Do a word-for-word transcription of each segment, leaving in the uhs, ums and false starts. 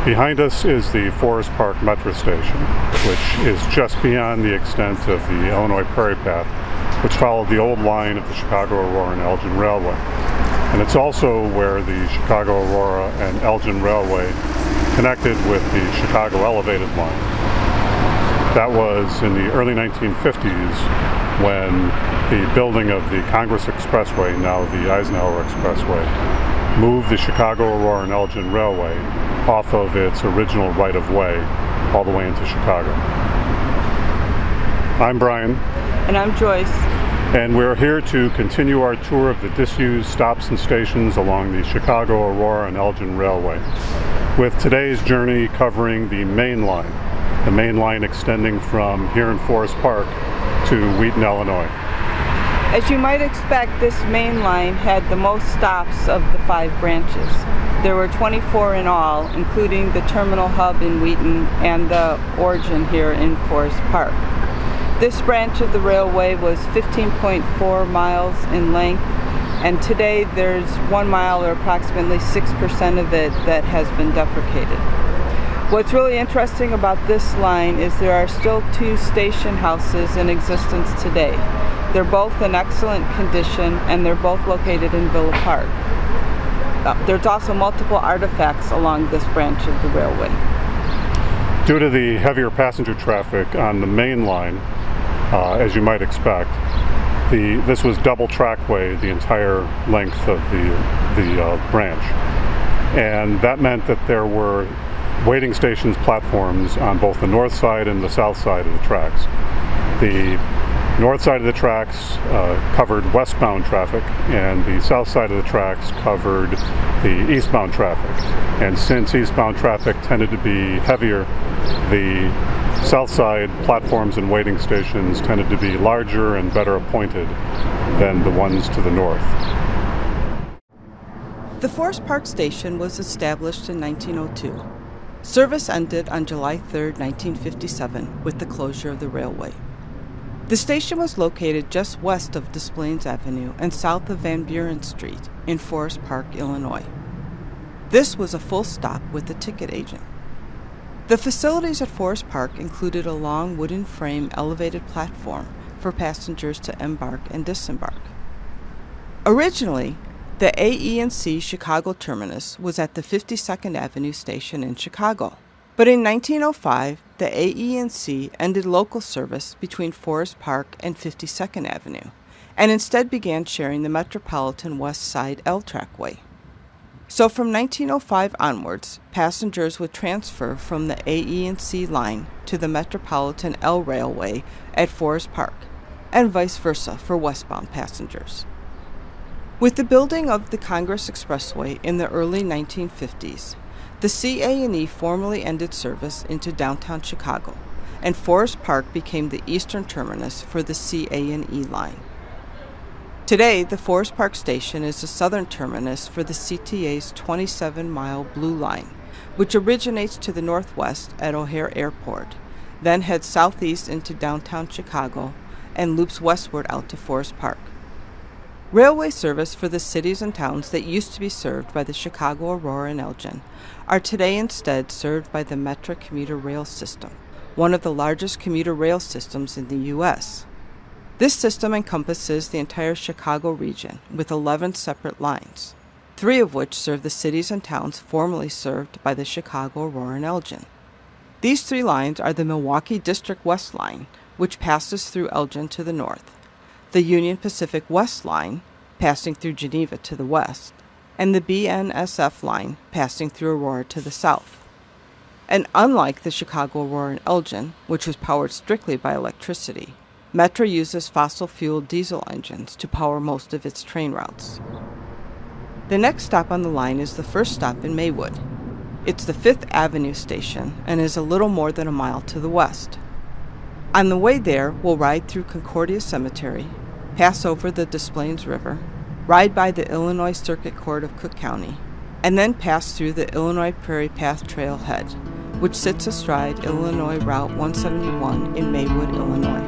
Behind us is the Forest Park Metro Station, which is just beyond the extent of the Illinois Prairie Path, which followed the old line of the Chicago, Aurora and Elgin Railway. And it's also where the Chicago, Aurora and Elgin Railway connected with the Chicago Elevated line. That was in the early nineteen fifties when the building of the Congress Expressway, now the Eisenhower Expressway, moved the Chicago, Aurora and Elgin Railway off of its original right-of-way all the way into Chicago. I'm Brian. And I'm Joyce. And we're here to continue our tour of the disused stops and stations along the Chicago, Aurora and Elgin Railway, with today's journey covering the main line, the main line extending from here in Forest Park to Wheaton, Illinois. As you might expect, this main line had the most stops of the five branches. There were twenty-four in all, including the terminal hub in Wheaton and the origin here in Forest Park. This branch of the railway was fifteen point four miles in length, and today there's one mile, or approximately six percent of it, that has been deprecated. What's really interesting about this line is there are still two station houses in existence today. They're both in excellent condition, and they're both located in Villa Park. Uh, there's also multiple artifacts along this branch of the railway. Due to the heavier passenger traffic on the main line, uh, as you might expect, the this was double trackway the entire length of the, the uh, branch. And that meant that there were waiting stations platforms on both the north side and the south side of the tracks. The north side of the tracks uh, covered westbound traffic, and the south side of the tracks covered the eastbound traffic. And since eastbound traffic tended to be heavier, the south side platforms and waiting stations tended to be larger and better appointed than the ones to the north. The Forest Park Station was established in nineteen oh two. Service ended on July third, nineteen fifty-seven, with the closure of the railway. The station was located just west of Des Plaines Avenue and south of Van Buren Street in Forest Park, Illinois. This was a full stop with a ticket agent. The facilities at Forest Park included a long wooden frame elevated platform for passengers to embark and disembark. Originally, the A E and C Chicago terminus was at the fifty-second Avenue station in Chicago. But in nineteen oh five, the A E and C ended local service between Forest Park and fifty-second Avenue, and instead began sharing the Metropolitan West Side L trackway. So from nineteen oh five onwards, passengers would transfer from the A E and C line to the Metropolitan L Railway at Forest Park, and vice versa for westbound passengers. With the building of the Congress Expressway in the early nineteen fifties, the C A and E formally ended service into downtown Chicago, and Forest Park became the eastern terminus for the C A and E line. Today, the Forest Park Station is the southern terminus for the C T A's twenty-seven mile Blue Line, which originates to the northwest at O'Hare Airport, then heads southeast into downtown Chicago, and loops westward out to Forest Park. Railway service for the cities and towns that used to be served by the Chicago, Aurora and Elgin are today instead served by the Metra commuter rail system, one of the largest commuter rail systems in the U S This system encompasses the entire Chicago region with eleven separate lines, three of which serve the cities and towns formerly served by the Chicago, Aurora and Elgin. These three lines are the Milwaukee District West Line, which passes through Elgin to the north, the Union Pacific West Line, passing through Geneva to the west, and the B N S F line, passing through Aurora to the south. And unlike the Chicago, Aurora and Elgin, which was powered strictly by electricity, Metra uses fossil-fueled diesel engines to power most of its train routes. The next stop on the line is the first stop in Maywood. It's the Fifth Avenue station and is a little more than a mile to the west. On the way there, we'll ride through Concordia Cemetery, pass over the Des Plaines River, ride by the Illinois Circuit Court of Cook County, and then pass through the Illinois Prairie Path trailhead, which sits astride Illinois Route one seventy-one in Maywood, Illinois.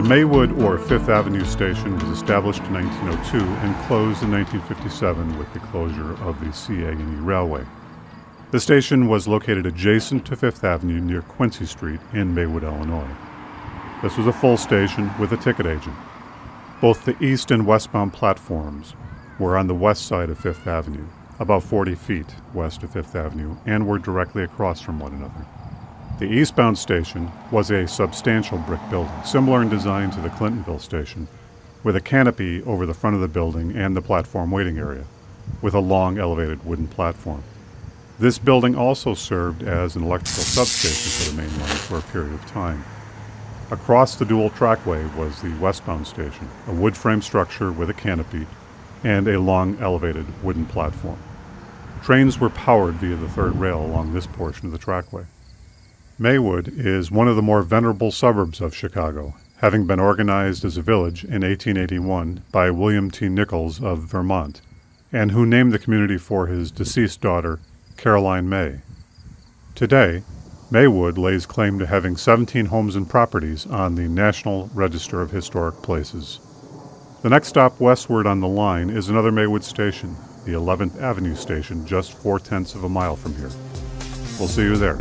Maywood or Fifth Avenue station was established in nineteen oh two and closed in nineteen fifty-seven with the closure of the C A and E railway. The station was located adjacent to Fifth Avenue near Quincy Street in Maywood, Illinois. This was a full station with a ticket agent. Both the east and westbound platforms were on the west side of Fifth Avenue, about forty feet west of Fifth Avenue, and were directly across from one another. The eastbound station was a substantial brick building, similar in design to the Clintonville station, with a canopy over the front of the building and the platform waiting area, with a long elevated wooden platform. This building also served as an electrical substation for the main line for a period of time. Across the dual trackway was the westbound station, a wood frame structure with a canopy and a long elevated wooden platform. Trains were powered via the third rail along this portion of the trackway. Maywood is one of the more venerable suburbs of Chicago, having been organized as a village in eighteen eighty-one by William T. Nichols of Vermont, and who named the community for his deceased daughter, Caroline May. Today, Maywood lays claim to having seventeen homes and properties on the National Register of Historic Places. The next stop westward on the line is another Maywood station, the eleventh Avenue station, just four-tenths of a mile from here. We'll see you there.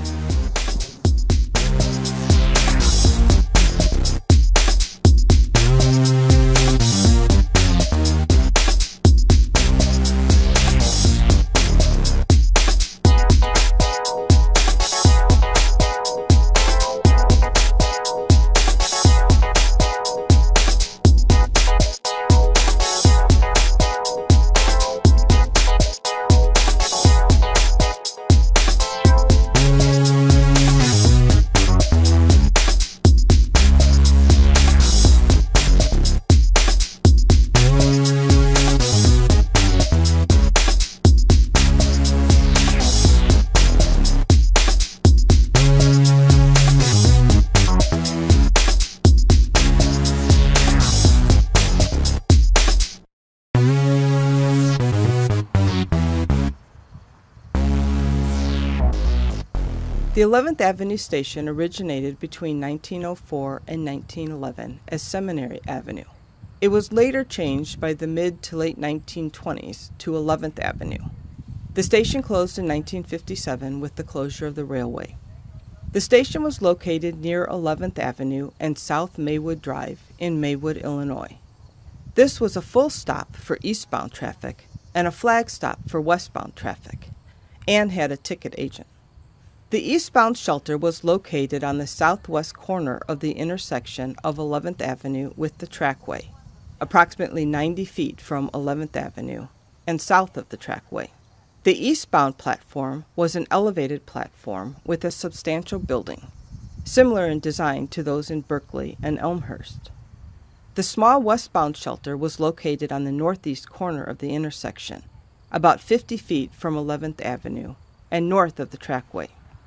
The eleventh Avenue station originated between nineteen oh four and nineteen eleven as Seminary Avenue. It was later changed by the mid to late nineteen twenties to eleventh Avenue. The station closed in nineteen fifty-seven with the closure of the railway. The station was located near eleventh Avenue and South Maywood Drive in Maywood, Illinois. This was a full stop for eastbound traffic and a flag stop for westbound traffic, and had a ticket agent. The eastbound shelter was located on the southwest corner of the intersection of eleventh Avenue with the trackway, approximately ninety feet from eleventh Avenue and south of the trackway. The eastbound platform was an elevated platform with a substantial building, similar in design to those in Berkeley and Elmhurst. The small westbound shelter was located on the northeast corner of the intersection, about fifty feet from eleventh Avenue and north of the trackway.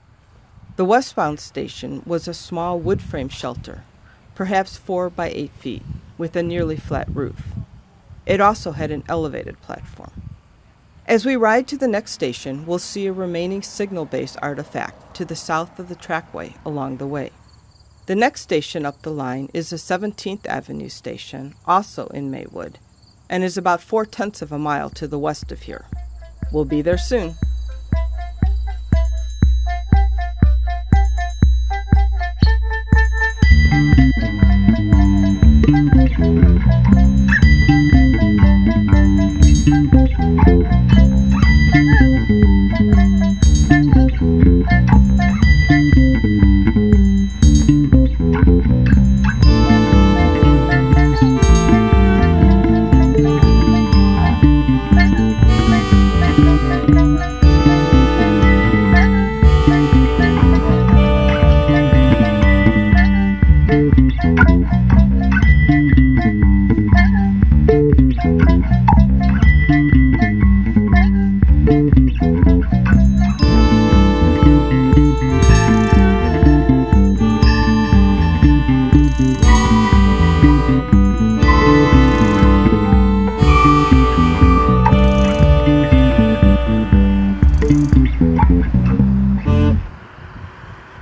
The westbound station was a small wood frame shelter, perhaps four by eight feet, with a nearly flat roof. It also had an elevated platform. As we ride to the next station, we'll see a remaining signal-based artifact to the south of the trackway along the way. The next station up the line is the seventeenth Avenue station, also in Maywood, and is about four-tenths of a mile to the west of here. We'll be there soon.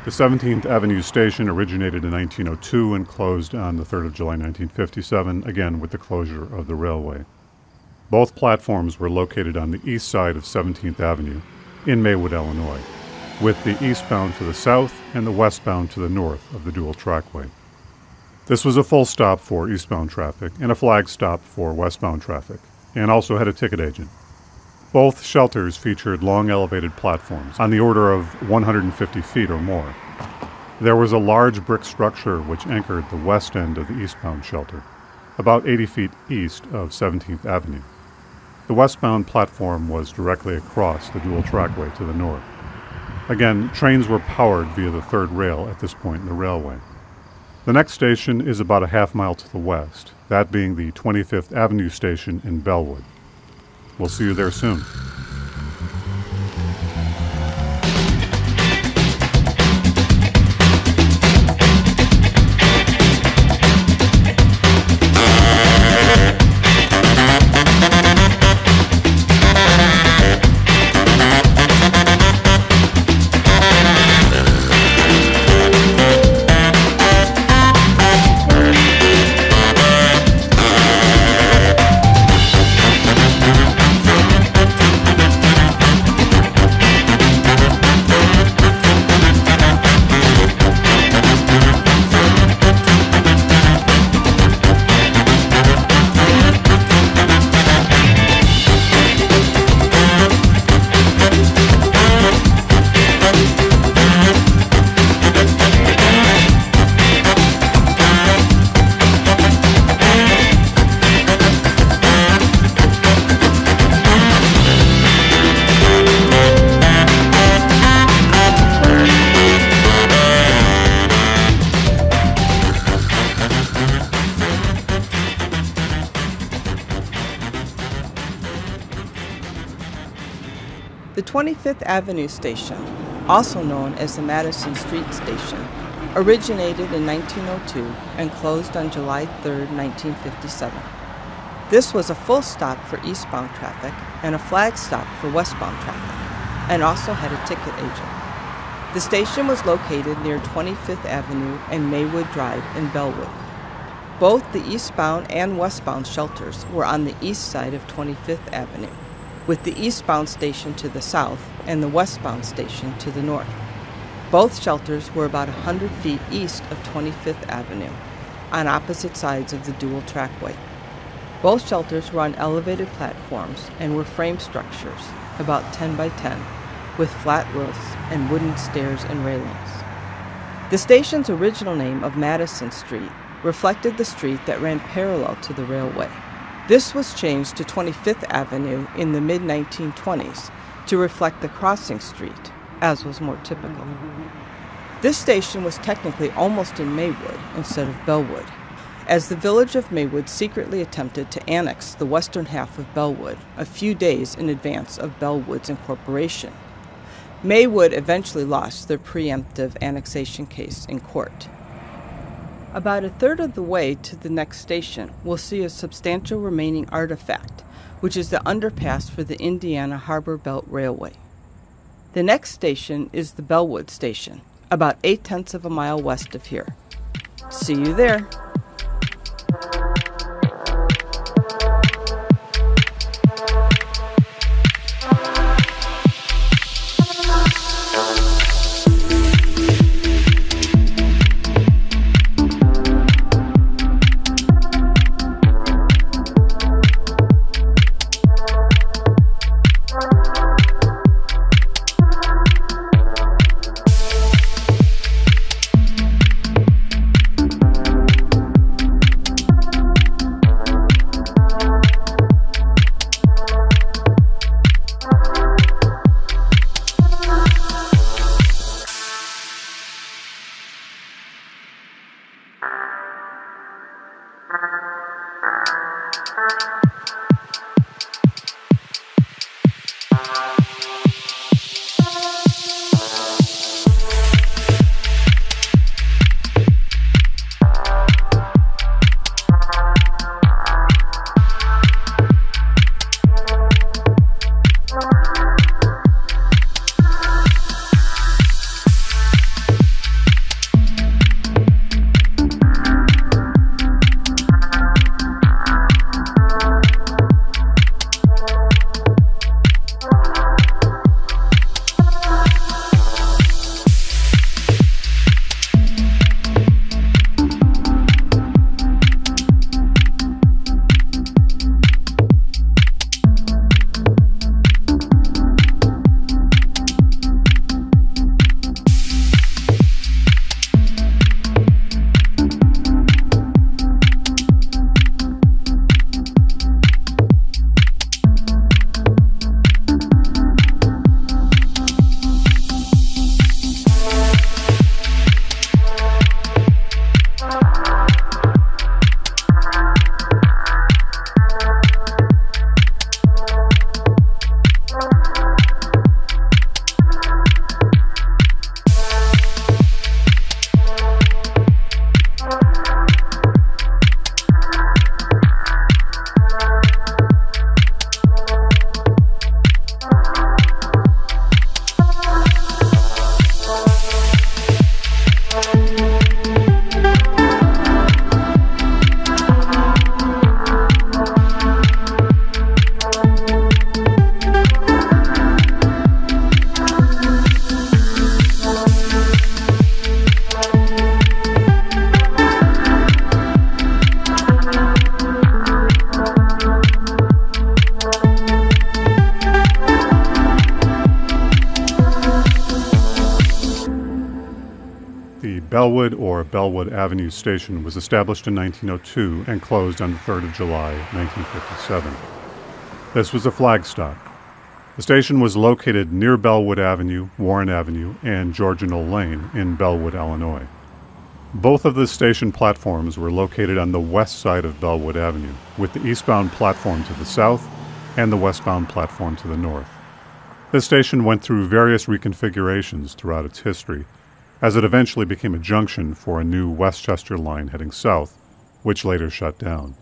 The seventeenth Avenue station originated in nineteen oh two and closed on the third of July nineteen fifty-seven, again with the closure of the railway. Both platforms were located on the east side of seventeenth Avenue in Maywood, Illinois, with the eastbound to the south and the westbound to the north of the dual trackway. This was a full stop for eastbound traffic and a flag stop for westbound traffic, and also had a ticket agent. Both shelters featured long elevated platforms on the order of one hundred fifty feet or more. There was a large brick structure which anchored the west end of the eastbound shelter, about eighty feet east of seventeenth Avenue. The westbound platform was directly across the dual trackway to the north. Again, trains were powered via the third rail at this point in the railway. The next station is about a half mile to the west, that being the twenty-fifth Avenue station in Bellwood. We'll see you there soon. The twenty-fifth Avenue station, also known as the Madison Street station, originated in nineteen oh two and closed on July third, nineteen fifty-seven. This was a full stop for eastbound traffic and a flag stop for westbound traffic, and also had a ticket agent. The station was located near twenty-fifth Avenue and Maywood Drive in Bellwood. Both the eastbound and westbound shelters were on the east side of twenty-fifth Avenue, with the eastbound station to the south and the westbound station to the north. Both shelters were about one hundred feet east of twenty-fifth Avenue, on opposite sides of the dual trackway. Both shelters were on elevated platforms and were frame structures, about ten by ten, with flat roofs and wooden stairs and railings. The station's original name of Madison Street reflected the street that ran parallel to the railway. This was changed to twenty-fifth Avenue in the mid nineteen twenties to reflect the crossing street, as was more typical. This station was technically almost in Maywood instead of Bellwood, as the village of Maywood secretly attempted to annex the western half of Bellwood a few days in advance of Bellwood's incorporation. Maywood eventually lost their preemptive annexation case in court. About a third of the way to the next station, we'll see a substantial remaining artifact, which is the underpass for the Indiana Harbor Belt Railway. The next station is the Bellwood station, about eight-tenths of a mile west of here. See you there. The Bellwood or Bellwood Avenue station was established in nineteen oh two and closed on the third of July, nineteen fifty-seven. This was a flag stop. The station was located near Bellwood Avenue, Warren Avenue, and Georgianal Lane in Bellwood, Illinois. Both of the station platforms were located on the west side of Bellwood Avenue, with the eastbound platform to the south and the westbound platform to the north. This station went through various reconfigurations throughout its history, as it eventually became a junction for a new Westchester line heading south, which later shut down.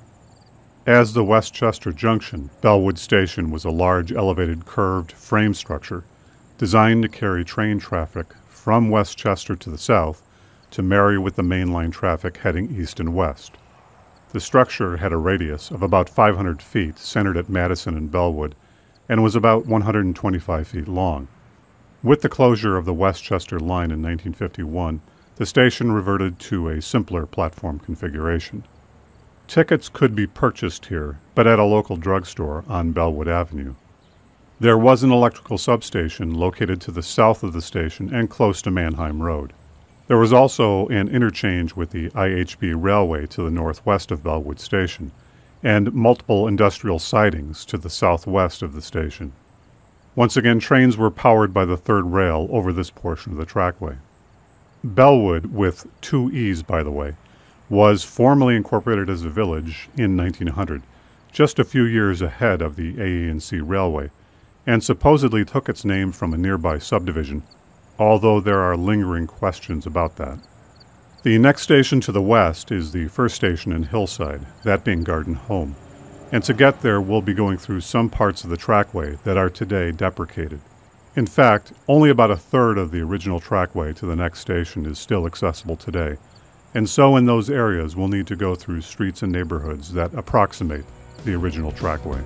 As the Westchester Junction, Bellwood Station was a large elevated curved frame structure designed to carry train traffic from Westchester to the south to marry with the mainline traffic heading east and west. The structure had a radius of about five hundred feet centered at Madison and Bellwood and was about one hundred twenty-five feet long. With the closure of the Westchester line in nineteen fifty-one, the station reverted to a simpler platform configuration. Tickets could be purchased here, but at a local drugstore on Bellwood Avenue. There was an electrical substation located to the south of the station and close to Mannheim Road. There was also an interchange with the I H B Railway to the northwest of Bellwood Station, and multiple industrial sidings to the southwest of the station. Once again, trains were powered by the third rail over this portion of the trackway. Bellwood, with two E's by the way, was formally incorporated as a village in nineteen hundred, just a few years ahead of the A E and C Railway, and supposedly took its name from a nearby subdivision, although there are lingering questions about that. The next station to the west is the first station in Hillside, that being Garden Home, and to get there we'll be going through some parts of the trackway that are today deprecated. In fact, only about a third of the original trackway to the next station is still accessible today, and so in those areas we'll need to go through streets and neighborhoods that approximate the original trackway.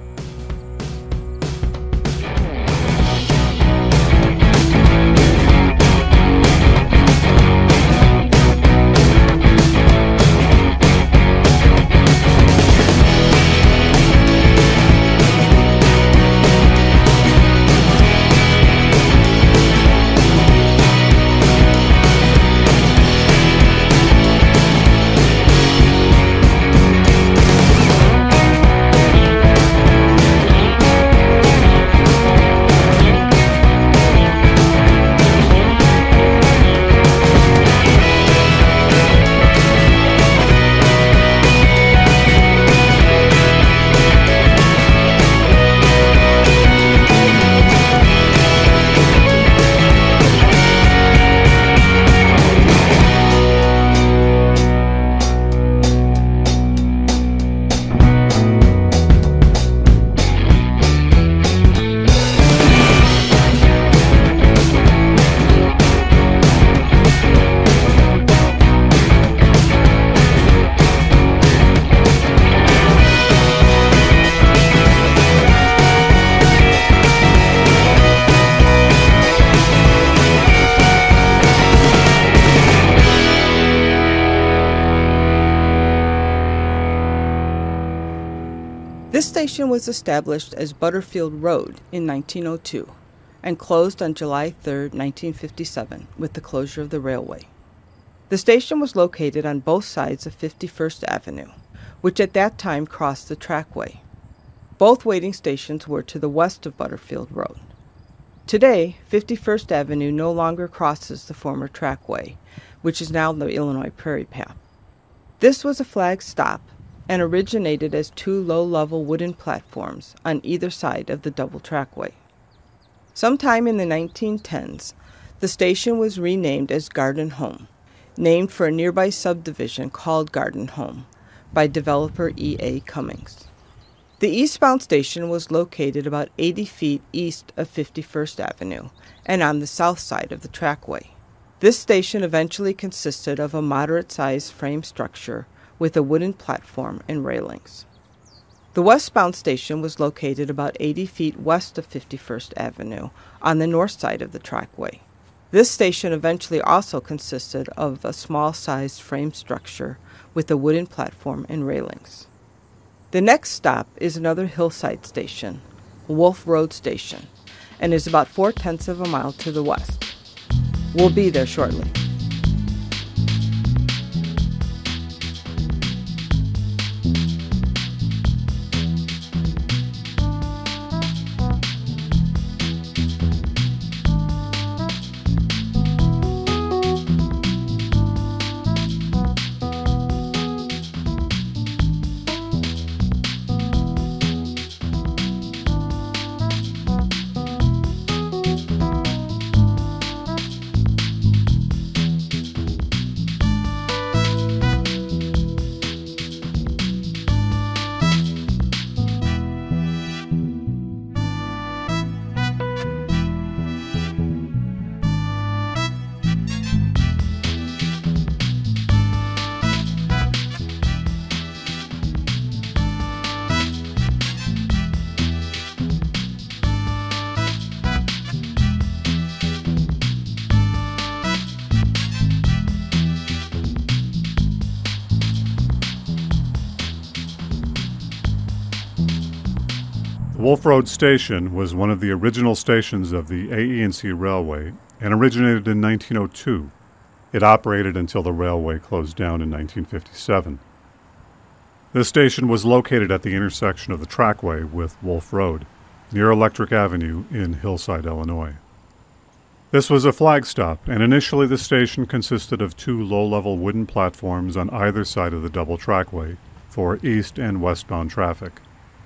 This station was established as Butterfield Road in nineteen oh two and closed on July third, nineteen fifty-seven, with the closure of the railway. The station was located on both sides of fifty-first Avenue, which at that time crossed the trackway. Both waiting stations were to the west of Butterfield Road. Today, fifty-first Avenue no longer crosses the former trackway, which is now the Illinois Prairie Path. This was a flag stop and originated as two low-level wooden platforms on either side of the double trackway. Sometime in the nineteen tens, the station was renamed as Garden Home, named for a nearby subdivision called Garden Home by developer E A Cummings. The eastbound station was located about eighty feet east of fifty-first Avenue and on the south side of the trackway. This station eventually consisted of a moderate-sized frame structure with a wooden platform and railings. The westbound station was located about eighty feet west of fifty-first Avenue on the north side of the trackway. This station eventually also consisted of a small-sized frame structure with a wooden platform and railings. The next stop is another Hillside station, Wolf Road Station, and is about four-tenths of a mile to the west. We'll be there shortly. Wolf Road Station was one of the original stations of the A E and C Railway and originated in nineteen oh two. It operated until the railway closed down in nineteen fifty-seven. This station was located at the intersection of the trackway with Wolf Road, near Electric Avenue in Hillside, Illinois. This was a flag stop, and initially the station consisted of two low-level wooden platforms on either side of the double trackway for east and westbound traffic.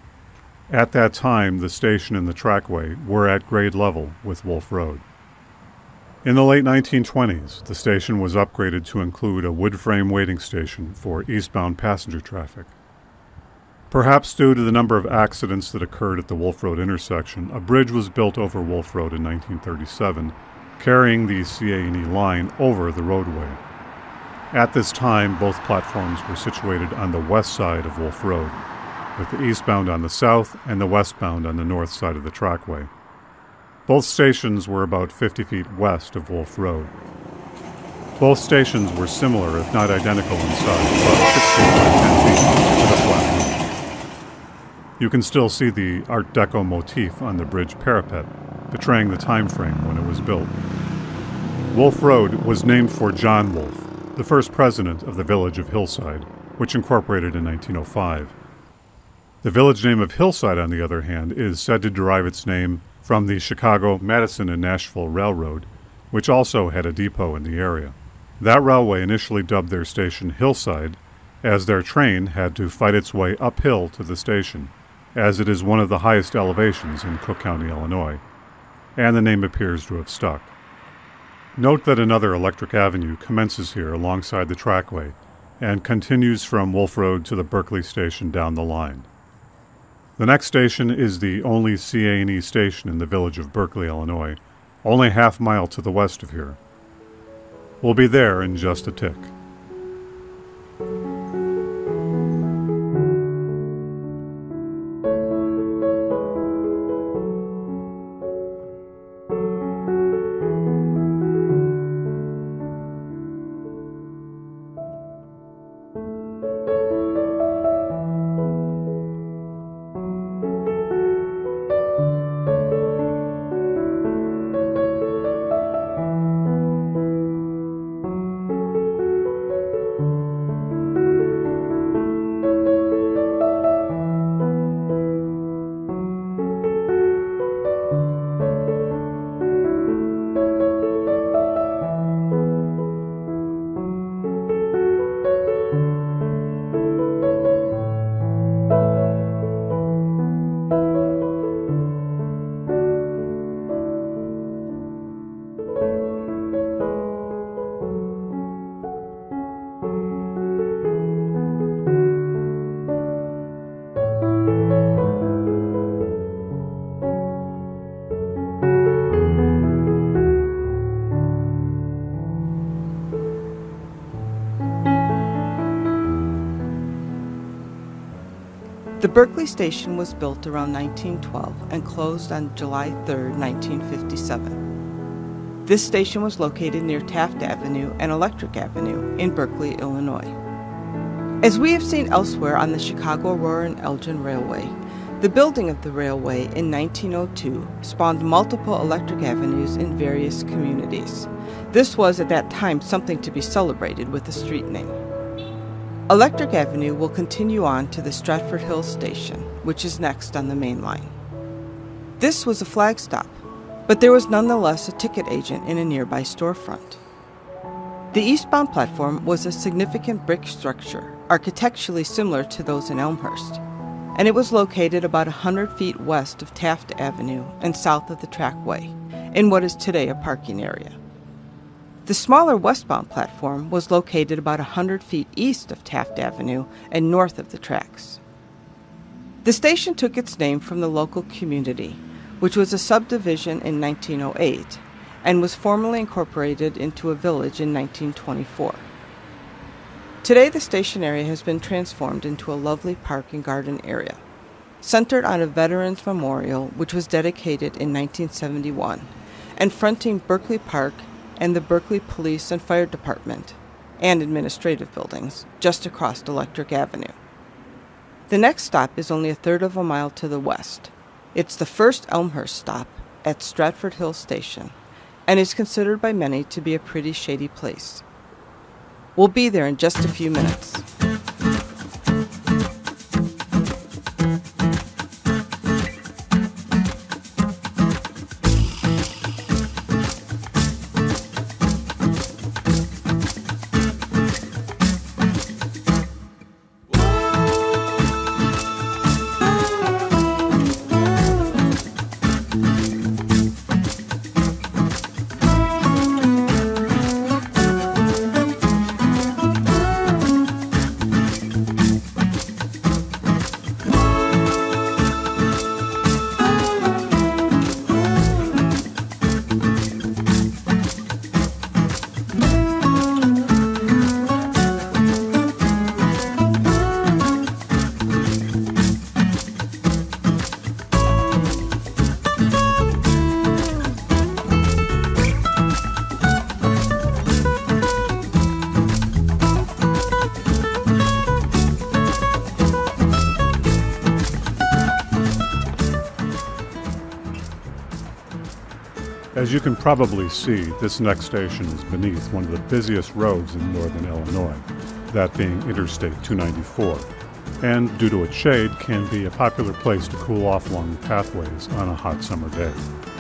At that time, the station and the trackway were at grade level with Wolf Road. In the late nineteen twenties, the station was upgraded to include a wood frame waiting station for eastbound passenger traffic. Perhaps due to the number of accidents that occurred at the Wolf Road intersection, a bridge was built over Wolf Road in nineteen thirty-seven, carrying the C A and E line over the roadway. At this time, both platforms were situated on the west side of Wolf Road, with the eastbound on the south and the westbound on the north side of the trackway. Both stations were about fifty feet west of Wolf Road. Both stations were similar, if not identical in size, about six feet by ten feet with a flat roof. You can still see the Art Deco motif on the bridge parapet, betraying the time frame when it was built. Wolf Road was named for John Wolf, the first president of the village of Hillside, which incorporated in nineteen oh five. The village name of Hillside, on the other hand, is said to derive its name from the Chicago, Madison, and Nashville Railroad, which also had a depot in the area. That railway initially dubbed their station Hillside, as their train had to fight its way uphill to the station, as it is one of the highest elevations in Cook County, Illinois, and the name appears to have stuck. Note that another Electric Avenue commences here alongside the trackway and continues from Wolf Road to the Berkeley station down the line. The next station is the only C A and E station in the village of Berkeley, Illinois, only half mile to the west of here. We'll be there in just a tick. The Berkeley station was built around nineteen twelve and closed on July third, nineteen fifty-seven. This station was located near Taft Avenue and Electric Avenue in Berkeley, Illinois. As we have seen elsewhere on the Chicago, Aurora and Elgin Railway, the building of the railway in nineteen oh two spawned multiple electric avenues in various communities. This was at that time something to be celebrated with a street name. Electric Avenue will continue on to the Stratford Hill Station, which is next on the main line. This was a flag stop, but there was nonetheless a ticket agent in a nearby storefront. The eastbound platform was a significant brick structure, architecturally similar to those in Elmhurst, and it was located about one hundred feet west of Taft Avenue and south of the trackway, in what is today a parking area. The smaller westbound platform was located about one hundred feet east of Taft Avenue and north of the tracks. The station took its name from the local community, which was a subdivision in nineteen oh eight and was formally incorporated into a village in nineteen twenty-four. Today, the station area has been transformed into a lovely park and garden area, centered on a Veterans Memorial which was dedicated in nineteen seventy-one, and fronting Berkeley Park and the Berkeley Police and Fire Department and administrative buildings just across Electric Avenue. The next stop is only a third of a mile to the west, It's the first Elmhurst stop at Stratford Hill Station, and is considered by many to be a pretty shady place. We'll be there in just a few minutes. As you can probably see, this next station is beneath one of the busiest roads in northern Illinois, that being Interstate two ninety-four, and due to its shade can be a popular place to cool off along the pathways on a hot summer day.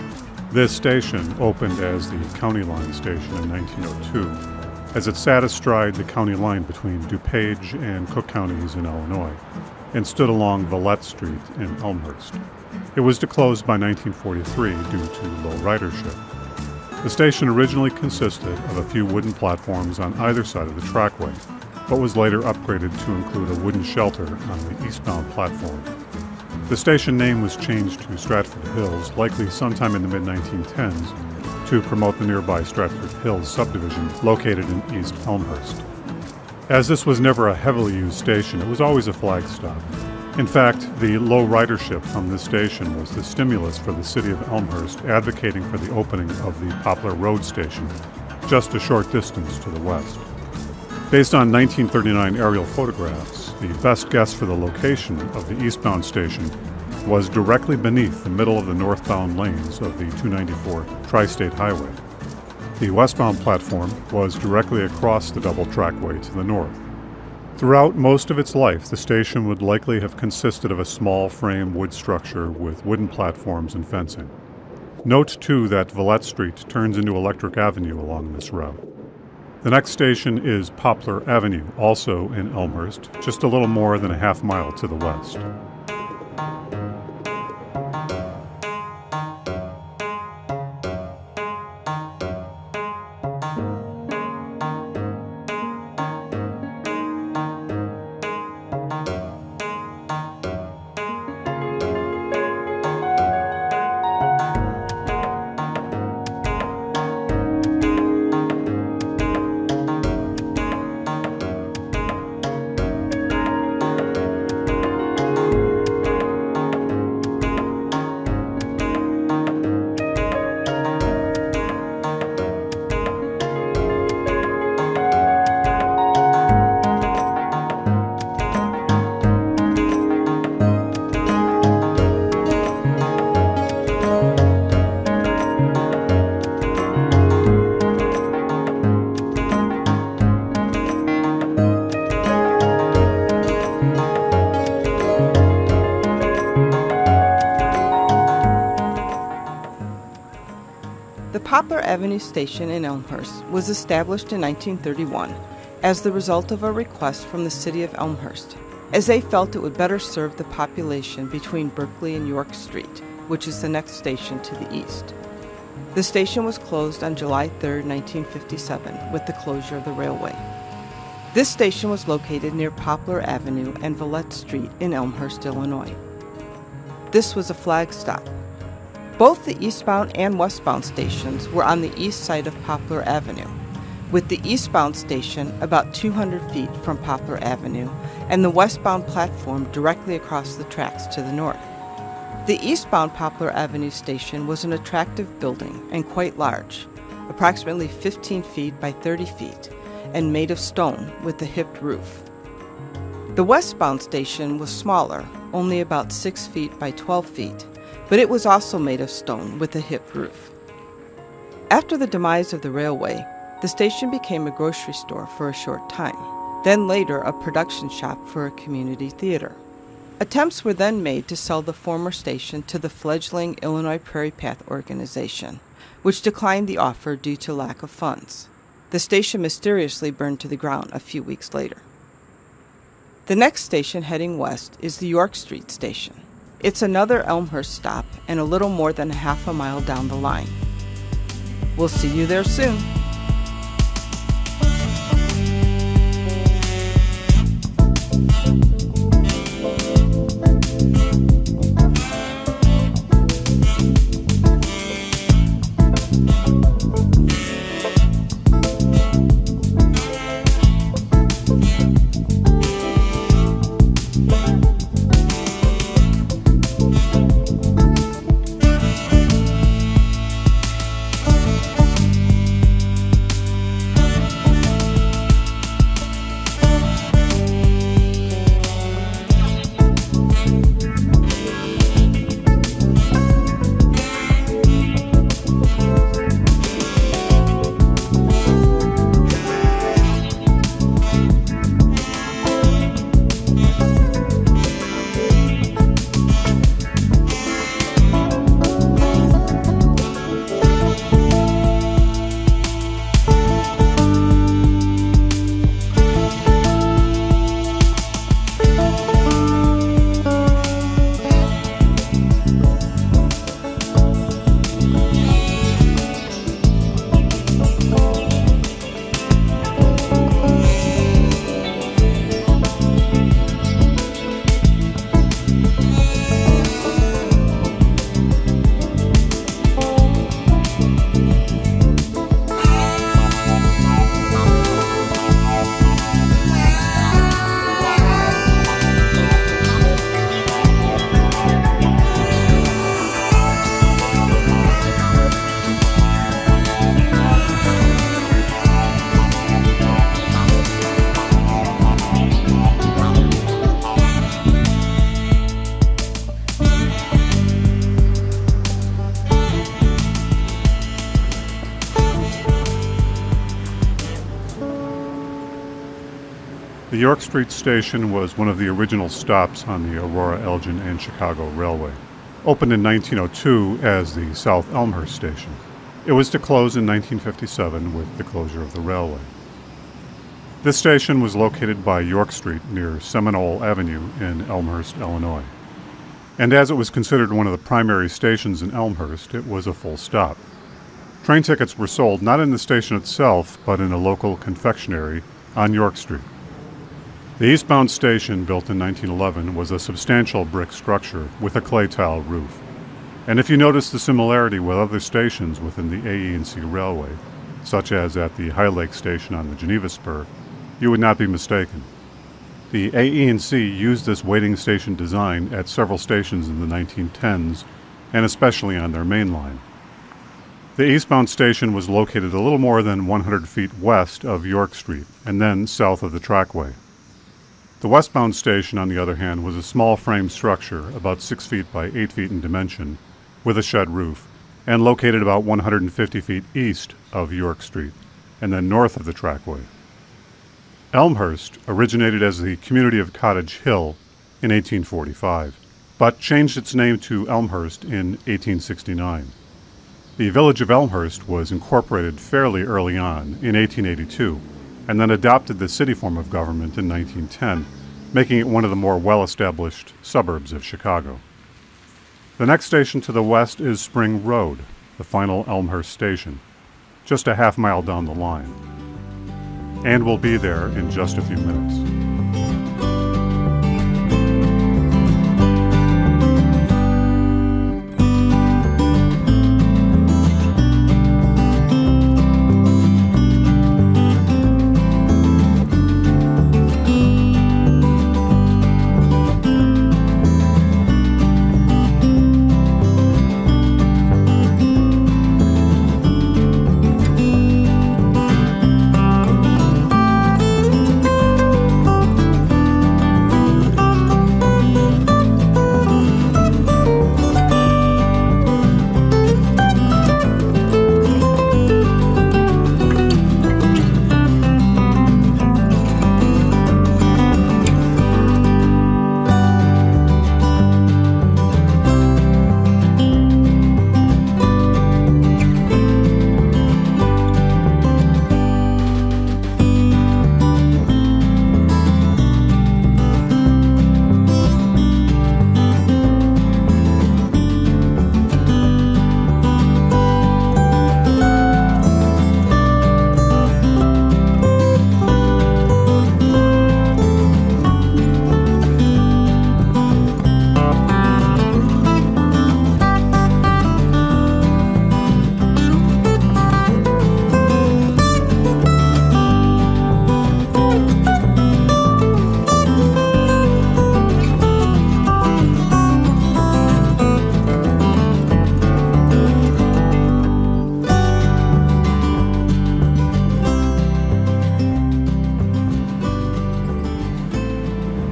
This station opened as the County Line station in nineteen oh two, as it sat astride the county line between DuPage and Cook counties in Illinois, and stood along Vallette Street in Elmhurst. It was closed by nineteen forty-three due to low ridership. The station originally consisted of a few wooden platforms on either side of the trackway, but was later upgraded to include a wooden shelter on the eastbound platform. The station name was changed to Stratford Hills, likely sometime in the mid nineteen tens, to promote the nearby Stratford Hills subdivision located in East Elmhurst. As this was never a heavily used station, it was always a flag stop. In fact, the low ridership from this station was the stimulus for the city of Elmhurst advocating for the opening of the Poplar Road Station, just a short distance to the west. Based on nineteen thirty-nine aerial photographs, the best guess for the location of the eastbound station was directly beneath the middle of the northbound lanes of the two ninety-four Tri-State Highway. The westbound platform was directly across the double trackway to the north. Throughout most of its life, the station would likely have consisted of a small frame wood structure with wooden platforms and fencing. Note, too, that Vallette Street turns into Electric Avenue along this route. The next station is Poplar Avenue, also in Elmhurst, just a little more than a half mile to the west. Poplar Avenue Station in Elmhurst was established in nineteen thirty-one as the result of a request from the city of Elmhurst, as they felt it would better serve the population between Berkeley and York Street, which is the next station to the east. The station was closed on July third, nineteen fifty-seven, with the closure of the railway. This station was located near Poplar Avenue and Vallette Street in Elmhurst, Illinois. This was a flag stop. Both the eastbound and westbound stations were on the east side of Poplar Avenue, with the eastbound station about two hundred feet from Poplar Avenue and the westbound platform directly across the tracks to the north. The eastbound Poplar Avenue station was an attractive building and quite large, approximately fifteen feet by thirty feet, and made of stone with a hipped roof. The westbound station was smaller, only about six feet by twelve feet, but it was also made of stone with a hip roof. After the demise of the railway, the station became a grocery store for a short time, then later a production shop for a community theater. Attempts were then made to sell the former station to the fledgling Illinois Prairie Path organization, which declined the offer due to lack of funds. The station mysteriously burned to the ground a few weeks later. The next station heading west is the York Street Station. It's another Elmhurst stop and a little more than half a mile down the line. We'll see you there soon. The York Street Station was one of the original stops on the Aurora, Elgin, and Chicago Railway. Opened in nineteen oh two as the South Elmhurst Station. It was to close in nineteen fifty-seven with the closure of the railway. This station was located by York Street near Seminole Avenue in Elmhurst, Illinois. And as it was considered one of the primary stations in Elmhurst, it was a full stop. Train tickets were sold not in the station itself, but in a local confectionery on York Street. The eastbound station, built in nineteen eleven, was a substantial brick structure with a clay tile roof. And if you notice the similarity with other stations within the A E and C Railway, such as at the High Lake Station on the Geneva Spur, you would not be mistaken. The A E and C used this waiting station design at several stations in the nineteen tens, and especially on their main line. The eastbound station was located a little more than one hundred feet west of York Street, and then south of the trackway. The westbound station, on the other hand, was a small frame structure, about six feet by eight feet in dimension, with a shed roof, and located about one hundred fifty feet east of York Street, and then north of the trackway. Elmhurst originated as the community of Cottage Hill in eighteen forty-five, but changed its name to Elmhurst in eighteen sixty-nine. The village of Elmhurst was incorporated fairly early on, in eighteen eighty-two, and then adopted the city form of government in nineteen ten, making it one of the more well-established suburbs of Chicago. The next station to the west is Spring Road, the final Elmhurst station, just a half mile down the line. And we'll be there in just a few minutes.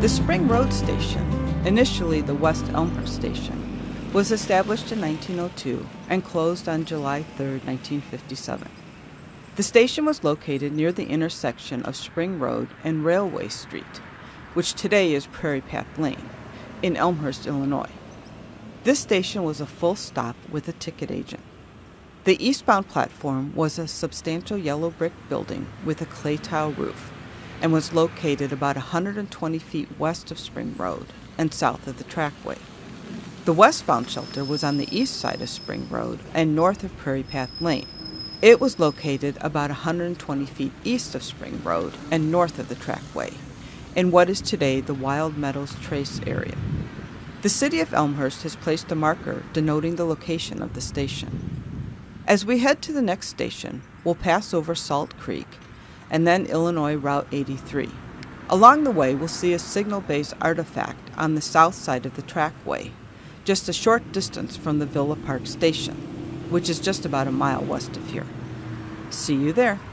The Spring Road Station, initially the West Elmhurst Station, was established in nineteen oh two and closed on July third, nineteen fifty-seven. The station was located near the intersection of Spring Road and Railway Street, which today is Prairie Path Lane, in Elmhurst, Illinois. This station was a full stop with a ticket agent. The eastbound platform was a substantial yellow brick building with a clay tile roof and was located about one hundred twenty feet west of Spring Road and south of the trackway. The westbound shelter was on the east side of Spring Road and north of Prairie Path Lane. It was located about one hundred twenty feet east of Spring Road and north of the trackway, in what is today the Wild Meadows Trace area. The city of Elmhurst has placed a marker denoting the location of the station. As we head to the next station, we'll pass over Salt Creek and then Illinois Route eighty-three. Along the way, we'll see a signal-based artifact on the south side of the trackway, just a short distance from the Villa Park Station, which is just about a mile west of here. See you there.